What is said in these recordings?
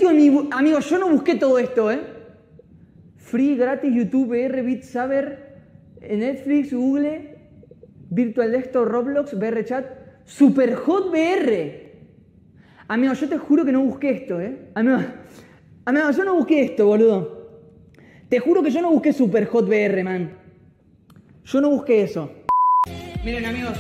de mi... Amigo, yo no busqué todo esto, ¿eh? Free, gratis, YouTube, VR, Beat Saber, Netflix, Google, Virtual Desktop, Roblox, VR Chat, Superhot VR. Amigo, yo te juro que no busqué esto, ¿eh? Amigo, yo no busqué esto, boludo. Te juro que yo no busqué Superhot VR, man. Yo no busqué eso. Miren, amigos.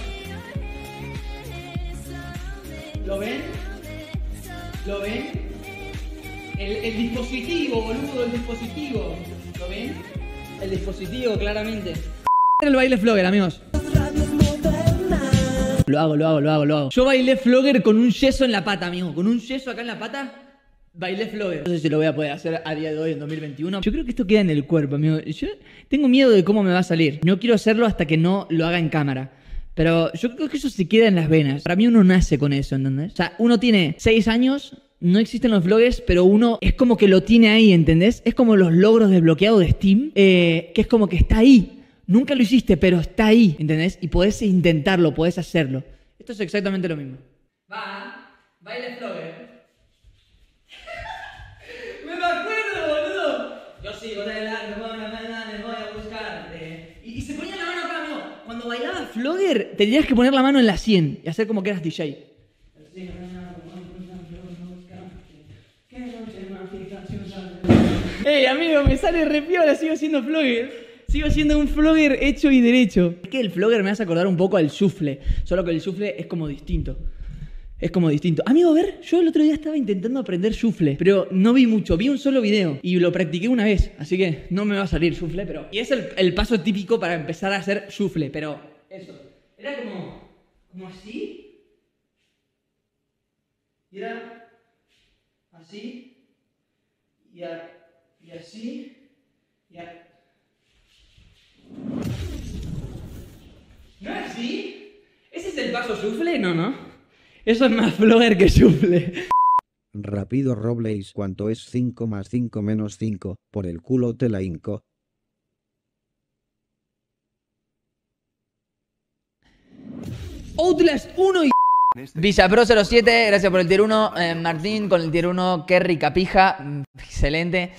¿Lo ven? ¿Lo ven? El dispositivo, boludo, el dispositivo. ¿Lo ven? El dispositivo, claramente. El baile flogger, amigos. Lo hago. Yo bailé flogger con un yeso en la pata, amigo. Con un yeso acá en la pata, bailé flogger. No sé si lo voy a poder hacer a día de hoy, en 2021. Yo creo que esto queda en el cuerpo, amigo. Yo tengo miedo de cómo me va a salir. No quiero hacerlo hasta que no lo haga en cámara. Pero yo creo que eso se queda en las venas. Para mí uno nace con eso, ¿entendés? O sea, uno tiene 6 años... No existen los vloggers, pero uno es como que lo tiene ahí, ¿entendés? Es como los logros desbloqueados de Steam, que es como que está ahí. Nunca lo hiciste, pero está ahí, ¿entendés? Y podés intentarlo, podés hacerlo. Esto es exactamente lo mismo. Baile vlogger. Me acuerdo, boludo. Yo sigo de largo, me voy a buscar. Y se ponía la mano acá, amigo. Cuando bailabas vlogger, tenías que poner la mano en la 100 y hacer como que eras DJ. Ey, amigo, me sale re piola, sigo siendo vlogger. Sigo siendo un vlogger hecho y derecho. Es que el vlogger me hace acordar un poco al shuffle. Solo que el shuffle es como distinto. Es como distinto. Amigo, a ver, yo el otro día estaba intentando aprender shuffle, pero no vi mucho, vi un solo video y lo practiqué una vez, así que no me va a salir shuffle, pero... Y es el paso típico para empezar a hacer shuffle, pero eso. Era como así. Y era así. Y así. ¿No es así? ¿Ese es el paso shuffle? No. Eso es más vlogger que shuffle. Rápido Robles, ¿cuánto es 5 más 5 menos 5? Por el culo te la hinco. Outlast 1 y... Villapro07, gracias por el tier 1. Martín con el tier 1. Kerry Capija, excelente.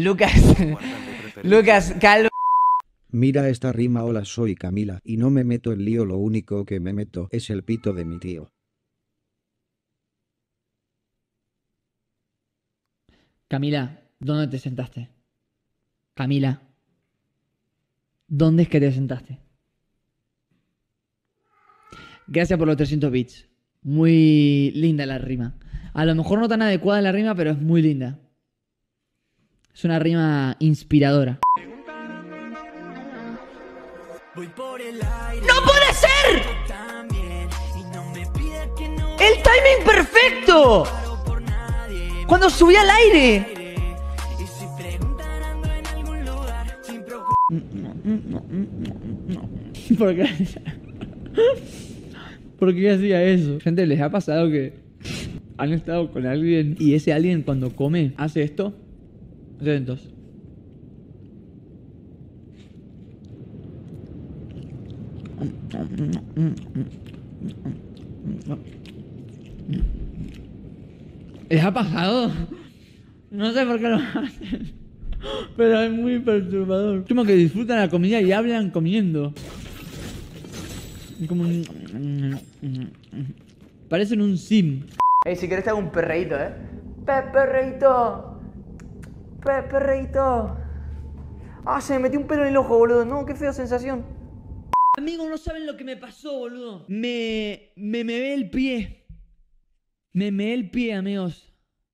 Lucas Calvo. Mira esta rima, hola soy Camila y no me meto en lío, lo único que me meto es el pito de mi tío. Camila, ¿dónde te sentaste? Camila, ¿dónde es que te sentaste? Gracias por los 300 bits. Muy linda la rima. A lo mejor no tan adecuada la rima, pero es muy linda. Es una rima inspiradora. ¡No puede ser! ¡El timing perfecto! ¡Cuando subí al aire! ¿Por qué hacía eso? Gente, ¿les ha pasado que han estado con alguien y ese alguien cuando come hace esto? Atentos. ¿Les ha pasado? No sé por qué lo hacen, pero es muy perturbador. Como que disfrutan la comida y hablan comiendo. Como... Parecen un sim. Ey, si querés te hago un perreíto, perreíto. Perreíto. Ah, se me metió un pelo en el ojo, boludo. No, qué fea sensación. Amigos, no saben lo que me pasó, boludo. Me meé el pie. Me meé el pie, amigos.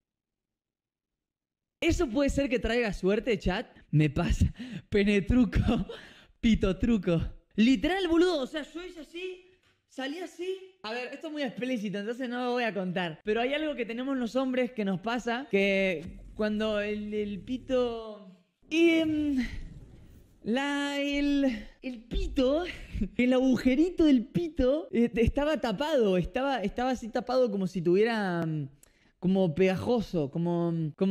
¿Eso puede ser que traiga suerte, chat? Me pasa. Penetruco. Pitotruco. Literal, boludo. O sea, yo hice así. Salí así. A ver, esto es muy explícito, entonces no lo voy a contar. Pero hay algo que tenemos los hombres que nos pasa. Que cuando el pito... Y... el pito, el agujerito del pito estaba tapado, estaba así tapado como si tuviera, como pegajoso, como...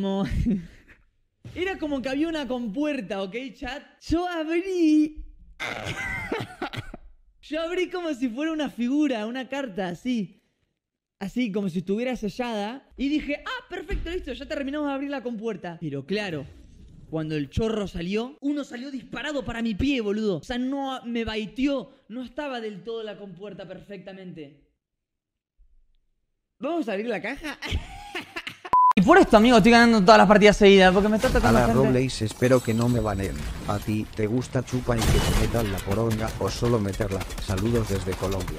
Era como que había una compuerta, ¿ok, chat? Yo abrí como si fuera una figura, una carta, así. así como si estuviera sellada. Y dije, ah, perfecto, listo, ya terminamos de abrir la compuerta. Pero claro, cuando el chorro salió, uno salió disparado para mi pie, boludo. O sea, no me baiteó. No estaba del todo la compuerta perfectamente. ¿Vamos a abrir la caja? Y por esto, amigo, estoy ganando todas las partidas seguidas, porque me está A tocando la gente. Robles, espero que no me baneen. ¿A ti te gusta chupa y que te metan la poronga o solo meterla? Saludos desde Colombia.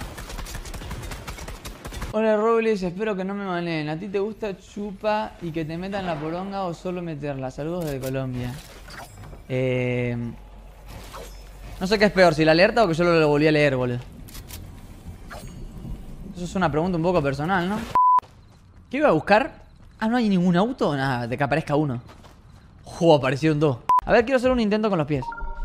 Hola Robles, espero que no me baneen. ¿A ti te gusta chupa y que te metan la poronga o solo meterla? Saludos desde Colombia. No sé qué es peor, si la alerta o que yo lo volví a leer, boludo. Eso es una pregunta un poco personal, ¿no? ¿Qué iba a buscar? Ah, ¿no hay ningún auto? Nada, de que aparezca uno. Aparecieron dos. A ver, quiero hacer un intento con los pies.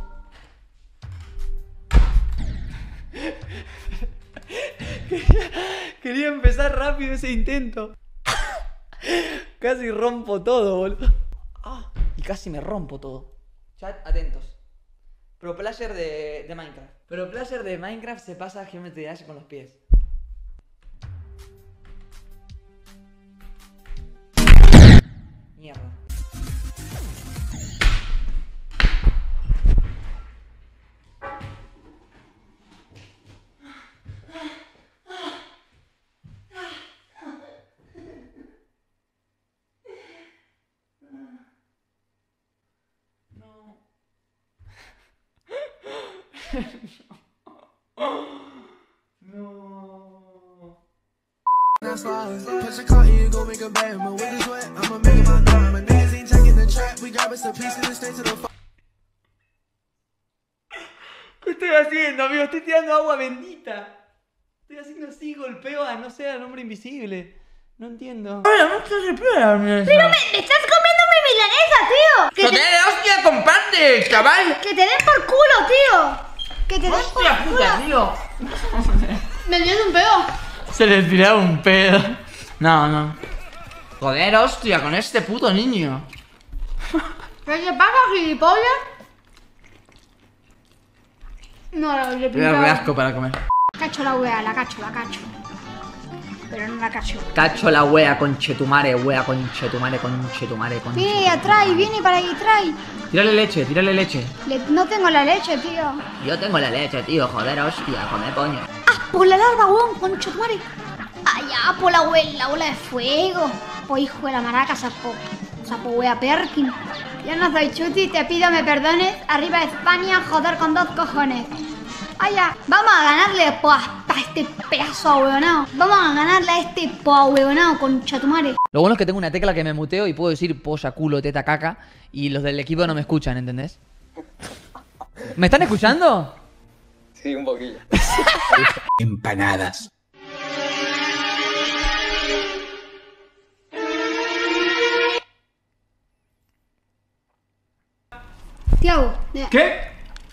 Quería empezar rápido ese intento. Casi rompo todo, boludo. Y casi me rompo todo. Chat, atentos. Pro player de Minecraft. Pro player de Minecraft se pasa a Geometry Dash con los pies. Mierda. Push a car, you gon' make a bad man with this sweat. I'ma make it my number. My niggas ain't checking the trap. We grab us a piece and straight to the ¿Qué estoy haciendo, amigo? Estoy tirando agua bendita. Estoy haciendo así, golpeo a, no sé, al hombre invisible. No entiendo. Pero me estás ¡Estás comiendo mi milanesa, tío! ¡Que te, hostia, comparte, chaval! que te den por culo, tío! ¡Que te den por ¡Hostia culo! puta, tío! ¡Me dio un pedo! Se le tiraba un pedo. No. Joder, hostia, con este puto niño. ¿Qué te pasa, gilipollas? No, le Te voy a dar pintaba. asco para comer. Cacho la wea, la cacho. Pero no la cacho. Cacho la wea, conchetumare, conchetumare. Viene atrás, viene para ahí atrás. Tírale leche. No tengo la leche, tío. Yo tengo la leche, tío, joder, hostia, come coño. ¡Ah! ¡Por la larva, weón! ¡Concho tu madre! ¡Allá! ¡Por la bola de fuego! ¡Por hijo de la maraca, sapo wea Perkin! Yo no soy Chuti, te pido me perdones. Arriba España, joder con dos cojones. ¡Allá! Vamos a ganarle a este pedazo ahueonado. Vamos a ganarle a este ahueonado, concha tu madre. Lo bueno es que tengo una tecla que me muteo y puedo decir polla, culo, teta, caca. Y los del equipo no me escuchan, ¿entendés? ¿Me están escuchando? Sí, un poquillo. Empanadas. Tiago, ¿Qué?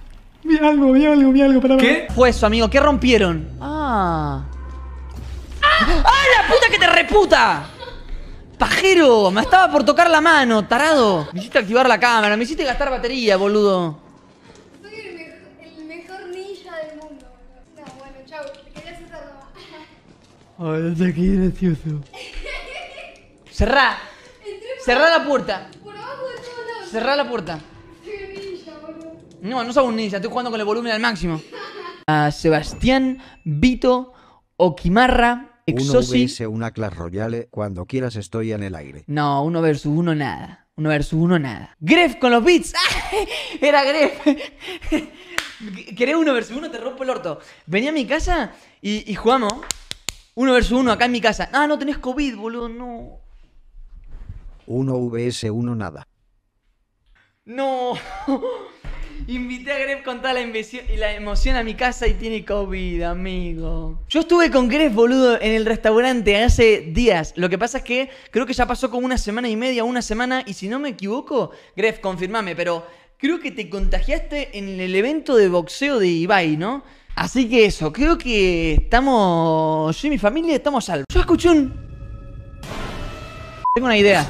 ¿Qué? Fue eso, amigo, ¿qué rompieron? ¡Ah! ¡La puta que te reputa! ¡Pajero! Me estaba por tocar la mano, tarado. Me hiciste activar la cámara, me hiciste gastar batería, boludo. soy el mejor ninja del mundo. No, bueno, chao. Quería hacer algo. Ay, no sé qué gracioso. Cerrá. Cerrá la puerta. Por abajo de todos lados. Cerrá la puerta. Soy un ninja, boludo. No soy un ninja, estoy jugando con el volumen al máximo. A Sebastián, Vito, Okimarra, Uno Exosi. vs una Clash Royale, cuando quieras estoy en el aire. No, 1 versus 1 nada. 1 versus 1 nada. Gref con los beats. Era Gref. ¿Querés 1 versus 1? Te rompo el orto. Vení a mi casa y jugamos 1 versus 1 acá en mi casa. Ah, no tenés COVID, boludo, no. 1 vs 1 nada. No. Invité a Gref con toda la emoción a mi casa y tiene COVID, amigo. Yo estuve con Gref, boludo, en el restaurante hace días. Lo que pasa es que creo que ya pasó como 1 semana y media, 1 semana. Y si no me equivoco, Gref, confirmame, pero creo que te contagiaste en el evento de boxeo de Ibai, ¿no? Así que eso, creo que estamos... Yo y mi familia estamos salvos. Yo escuché un... Tengo una idea.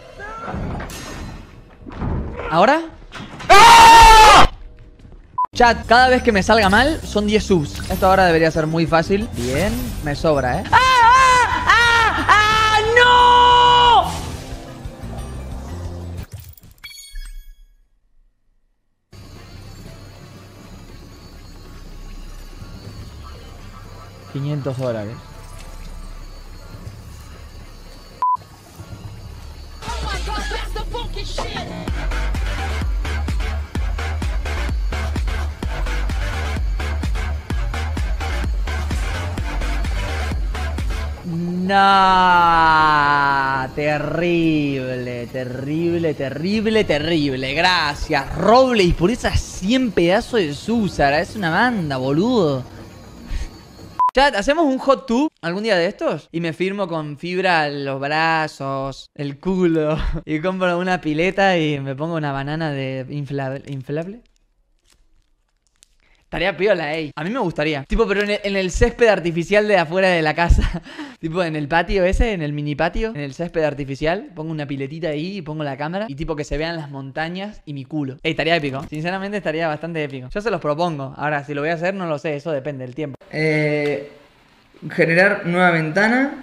¿Ahora? Chat, cada vez que me salga mal son 10 subs. Esto ahora debería ser muy fácil. Bien, me sobra, ¿eh? ¡Ah! $500. No, terrible, terrible, terrible, terrible. Gracias, Roble, y por esas 100 pedazos de Susara. Es una banda, boludo. Chat, ¿hacemos un hot tub algún día de estos? Y me firmo con fibra los brazos, el culo. Y compro una pileta y me pongo una banana de inflable. Estaría piola, ey. A mí me gustaría. Tipo, pero en el césped artificial de afuera de la casa. Tipo, en el patio ese, en el mini patio. En el césped artificial. Pongo una piletita ahí y pongo la cámara. Y tipo que se vean las montañas y mi culo. Ey, estaría épico. Sinceramente estaría bastante épico. Yo se los propongo. Ahora, si lo voy a hacer, no lo sé. Eso depende del tiempo. Generar nueva ventana.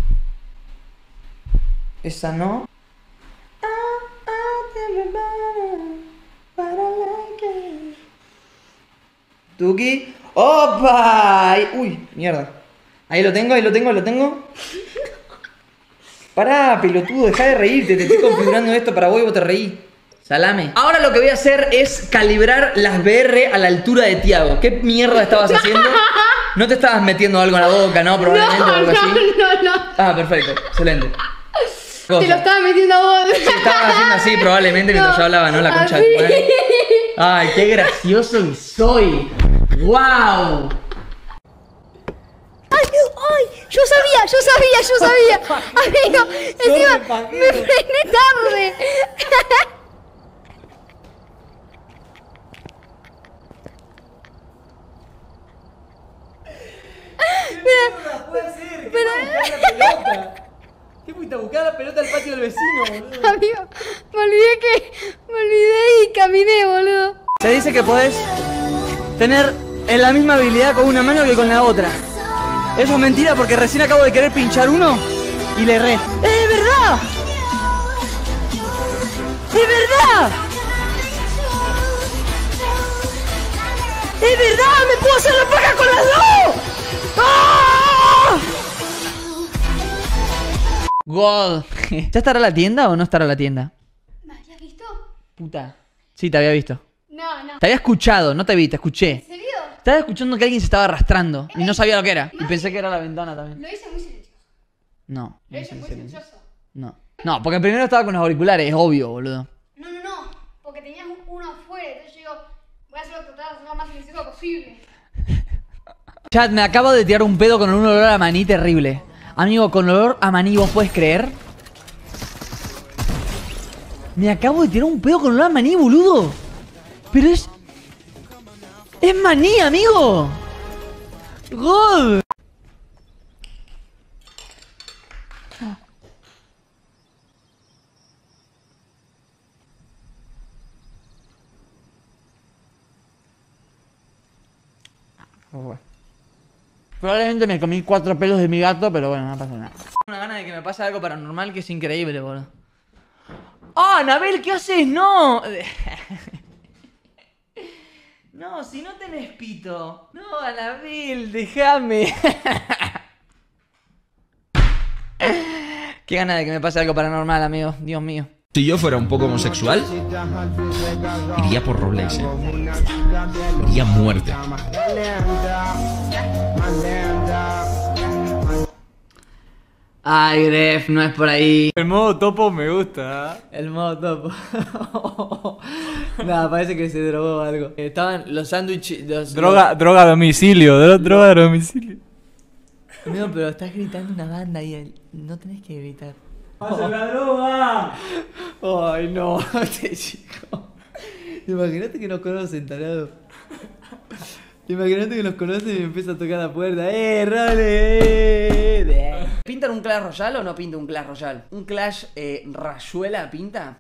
Esa no. Tuki. ¡Opa! Uy, mierda. Ahí lo tengo, ahí lo tengo, lo tengo. Pará, pelotudo, deja de reírte. Te estoy configurando esto para vos y vos te reí. Salame. Ahora lo que voy a hacer es calibrar las VR a la altura de Tiago. ¿Qué mierda estabas haciendo? ¿No te estabas metiendo algo en la boca, no? Probablemente o algo así. No. Ah, perfecto. Excelente. Te lo estaba metiendo a vos. Sí, estabas haciendo así probablemente mientras yo hablaba, ¿no? La concha de tu madre. Ay, qué gracioso que soy. ¡Wow! ¡Ay! Yo sabía. Amigo, encima me frené tarde. ¿Qué fuiste a buscar la pelota al patio del vecino, boludo? Amigo, me olvidé y caminé, boludo. Se dice que podés tener la misma habilidad con una mano que con la otra. Eso es mentira porque recién acabo de querer pinchar uno y le erré. ¡Es verdad! ¡Es verdad! ¡Es verdad! ¡Me puedo hacer la paja con las dos! ¡Ah! God. ¿Ya estará la tienda o no estará la tienda? ¿Me habías visto? Puta. Sí, te había visto. No. Te había escuchado, no te vi, te escuché. ¿En serio? Estaba escuchando que alguien se estaba arrastrando y no sabía lo que era. Y pensé que era la ventana también. Lo hice muy silencioso. No. Lo hice muy silencioso. No. No, porque primero estaba con los auriculares, es obvio, boludo. No. Porque tenías uno afuera. Entonces yo digo, voy a tratar de hacerlo lo más silencioso posible. Chat, me acabo de tirar un pedo con un olor a maní terrible. Amigo, con olor a maní, ¿vos podés creer? Me acabo de tirar un pedo con olor a maní, boludo. Pero es... ¡Es maní, amigo! ¡God! Probablemente me comí 4 pelos de mi gato, pero bueno, no pasa nada. Una gana de que me pase algo paranormal que es increíble, boludo. ¡Oh, Anabel! ¿Qué haces? ¡No! No, si no tenés pito. No, Anabel, déjame. Qué gana de que me pase algo paranormal, amigo. Dios mío. Si yo fuera un poco homosexual, iría por Rolex, iría a muerte. Ay, Gref, no es por ahí. El modo topo me gusta. El modo topo. Nada, parece que se drogó o algo. Estaban los sándwiches. Droga a domicilio, droga a domicilio. Amigo, pero estás gritando una banda y no tenés que gritar. ¡Pasa la droga! Ay, no, este chico. Imagínate que nos conocen, tarado. Imagínate que nos conocen y me empieza a tocar la puerta. ¡Rale! ¿Pintan un Clash Royale o no pinta un Clash Royale? ¿Un Clash Rayuela pinta?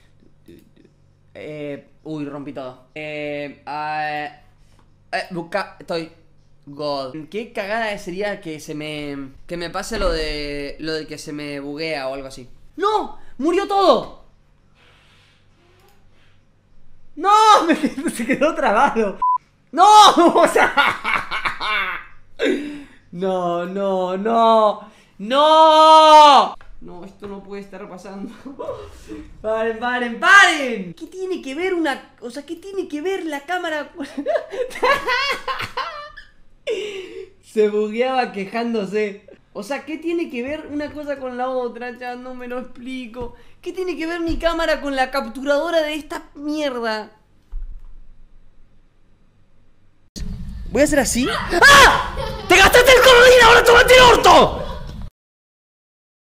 Uy, rompí todo. Estoy... God. ¿Qué cagada sería que me pase lo de que se me buguea o algo así? ¡No! ¡Murió todo! ¡No! Se quedó trabado. ¡No! O sea... No, no, no. ¡No! No, esto no puede estar pasando. Paren, paren, paren. ¿Qué tiene que ver una... O sea, ¿qué tiene que ver la cámara? Se bugueaba quejándose. O sea, ¿qué tiene que ver una cosa con la otra? Ya no me lo explico. ¿Qué tiene que ver mi cámara con la capturadora de esta mierda? Voy a hacer así. ¡Ah! ¡Te gastaste el comodín! ¡Ahora tómate el orto!